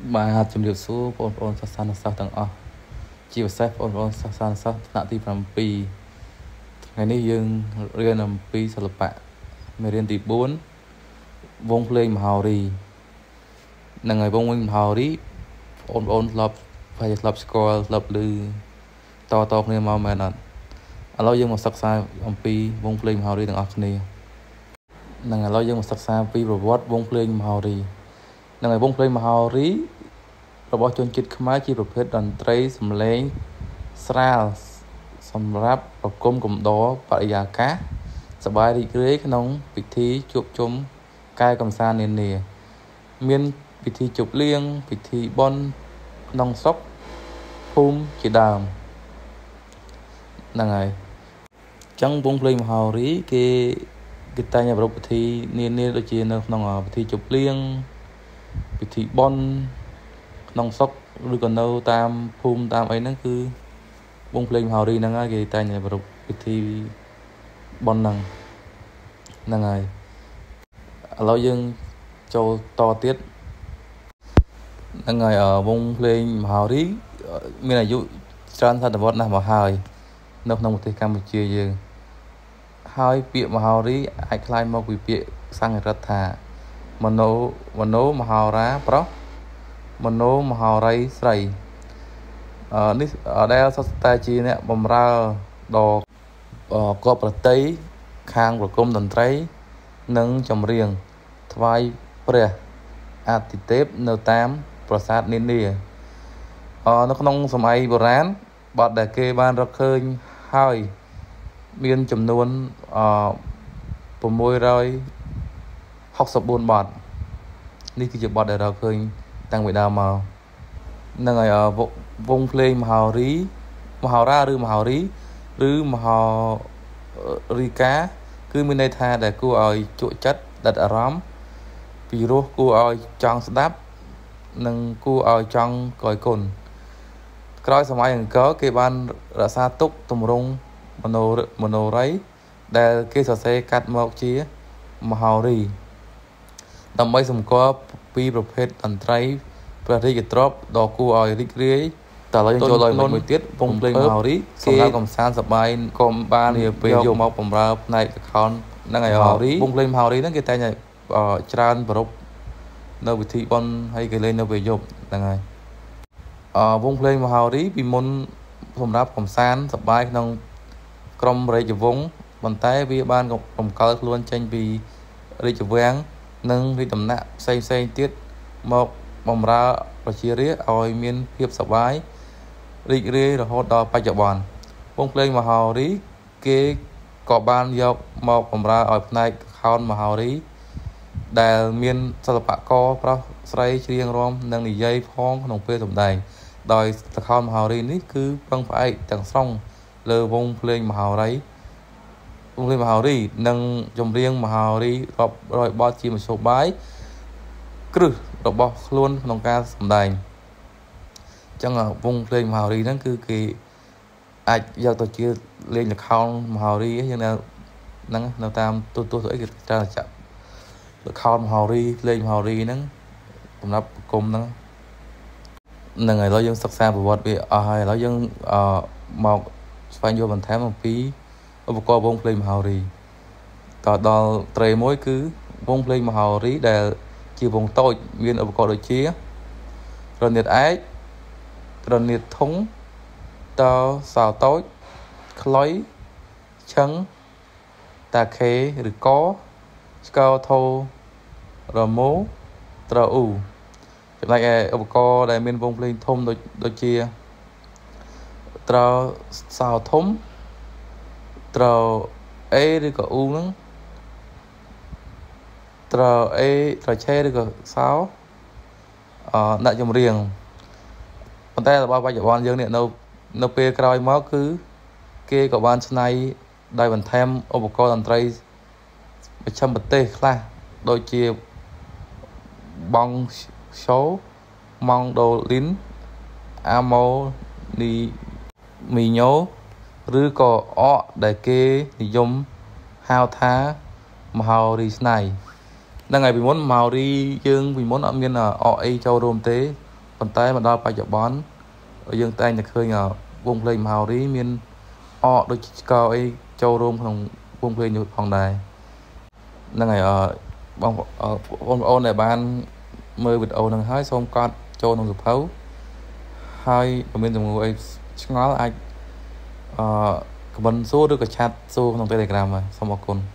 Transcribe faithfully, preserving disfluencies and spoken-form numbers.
បាទជំរាបសួរបងប្អូនសិស្សានុសិស្សទាំងអស់ជាពិសេសបងប្អូនសិស្សានុសិស្សថ្នាក់ទី7ថ្ងៃនេះយើងរៀនអំពីសិល្បៈមេរៀនទី4វងភ្លេងមហោរីនឹងហើយវងមហោរីបងប្អូនធ្លាប់ប្រហែលធ្លាប់ស្គាល់ធ្លាប់ឮតតគ្នាមកមែនអត់ឥឡូវយើងមកសិក្សាអំពីវងភ្លេងមហោរីទាំងអស់គ្នានឹងឥឡូវយើងមកសិក្សាពីប្រវត្តិវងភ្លេងមហោរីនឹងហើយវងភ្លេងមហោរីរបស់ជនជាតិខ្មែរជាប្រភេទតន្ត្រីសម្លេងស្រាលសម្រាប់ប្រគំកំដរបរិយាកាសសប្បាយរីករាយក្នុងពិធីជួបជុំកាយកម្សាន្តនានាមានពិធីជប់លៀងពិធីបុណ្យក្នុងស្រុកភូមិជាដើមហ្នឹងហើយអញ្ចឹងវងភ្លេងមហោរីគេគេតែងប្រារព្ធពិធីនានាដូចជានៅក្នុងពិធីជប់លៀងពិធីបុណ្យក្នុងស្រុកឬក៏នៅតាមភូមិតាមអីហ្នឹងគឺវងភ្លេងមហោរីហ្នឹងហើយគេតែងប្រារព្ធពិធីបុណ្យហ្នឹងហ្នឹងហើយឥឡូវយើងចូលតទៀតហ្នឹងហើយវងភ្លេងមហោរីមានអាយុច្រើនសតវត្សរ៍ណាស់មកហើយនៅក្នុងប្រទេសកម្ពុជាយើងហើយពាក្យមហោរីអាចคล้ายមកពីពាក្យសង្ស្ក្រឹតថាមโนមโนមហោរាប្រុសមโนមហោរីស្រីអឺនេះដែលសុទ្ធតែជាអ្នកបម្រើដល់កបប្រតិខាងប្រគំតន្ត្រីនិងចម្រៀងថ្វាយព្រះអាទិទេពនៅតាមប្រាសាទនានាអឺនៅក្នុងសម័យបុរាណបទដែលគេបានរកឃើញហើយមានចំនួនអឺ664បទនេះគឺជាបទដែលរកឃើញតាំងពីដើមមកនឹងហើយវងភ្លេងមហោរីមហោរាឬមហោរីឬមហោរីកាគឺមានន័យថាដែលគួរឲ្យជក់ចិត្តដិតអារម្មណ៍ពីរោះគួរឲ្យចង់ស្ដាប់និងគួរឲ្យចង់កយគុណក្រោយសម័យអង្គរគេបានរក្សាទុកទម្រង់មโนមโนរីដែលគេសរសេរកាត់មកជាមហោរីដើម្បីសម្គាល់ពីប្រភេទតន្ត្រីព្រះរាជទ្រព្យដ៏គួរឲ្យរីករាយតើឥឡូវយើងចូលដល់មួយទៀតវងភ្លេងមហោរីសម្រាប់កំសាន្តសប្បាយក៏បានពេលយកមកបម្រើផ្នែកល្ខោនហ្នឹងហើយមហោរីវងភ្លេងមហោរីហ្នឹងគេតែងតែច្រើនប្រពនៅពិធីបុណ្យហើយគេលេងនៅពេលយប់ហ្នឹងហើយអឺវងភ្លេងមហោរីពីមុនសម្រាប់កំសាន្តសប្បាយក្នុងក្រុមរាជវង្សប៉ុន្តែវាបានរំកិលខ្លួនចេញពីរាជវាំងនិងរាជដំណាក់ផ្សេងផ្សេងទៀតមកបម្រើប្រជារាស្ត្រឲ្យមានភាពសប្បាយរីករាយរហូតដល់បច្ចុប្បន្នវងភ្លេងមហោរីគេក៏បានយកមកបម្រើឲ្យផ្នែកខោនមហោរីដែលមានសិល្បករប្រុសស្រីច្រៀងរាំនិងនិយាយផងក្នុងពេលសម្ដែងដោយល្ខោនមហោរីនេះគឺពឹងផ្អែកទាំងស្រុងលើវងភ្លេងមហោរីវងភ្លេងមហោរីនិងចម្រៀងមហោរីរាប់រយបទជាមធ្យោបាយគ្រឹះរបស់ខ្លួនក្នុងការសម្ដែងអញ្ចឹងវងភ្លេងមហោរីហ្នឹងគឺគេអាចយកទៅជាលេងល្ខោនមហោរីយ៉ាងណាហ្នឹងនៅតាមទូទូស្អីគេច្រើនចាក់ល្ខោនមហោរីភ្លេងមហោរីហ្នឹងសម្រាប់ប្រគំហ្នឹងហ្នឹងហើយឥឡូវយើងសិក្សាប្រវត្តិវាអស់ហើយឥឡូវយើងអឺមកស្វែងយល់បន្ថែមអំពីឧបករណ៍វងភ្លេងមហោរីតដល់ត្រីមួយគឺវងភ្លេងមហោរីដែលជាវងតូចមានឧបករណ៍ដូចជារនាតឯករនាតធុងតសោតូចខ្លុយឈឹងតាខេឬកស្កោធោរមោត្រអ៊ូចំណែកឯឧបករណ៍ដែលមានវងភ្លេងធំដូចដូចជាត្រសោធំត្រអេឬក៏អ៊ូហ្នឹងត្រអេត្រឆេឬក៏សោអឺដាក់ចម្រៀងប៉ុន្តែរបស់បច្ចុប្បន្នយើងនេះនៅនៅពេលក្រោយមកគឺគេក៏បានច្នៃដោយបន្ថែមឧបករណ៍តន្ត្រីមជ្ឈិមប្រទេសខ្លះដូចជាបង់ឈូម៉ង់ដូលីនអាម៉ូនីមីញ៉ូឬក៏អកដែលគេនិយមហៅថាមហោរីស្នៃ Đang ngày bị muốn màu đi dương vì muốn ở miền ở ấy châu rôm tế ប៉ុន្តែមកដល់បច្ចុប្បន្នយើងតែងតែឃើញវងភ្លេងមហោរីមានអកដូចឆ្កោអីចូលរួមក្នុងវងភ្លេងនេះផងដែរហ្នឹងហើយបងបងប្អូនដែលបានមើលវីដេអូហ្នឹងហើយសូមកត់ចូលក្នុងសៀវភៅហើយបើមានសំណួរអីឆ្ងល់អាចអឺខមមិនសួរឬក៏ឆាតសួរក្នុង Telegram ហើយសូមអរគុណ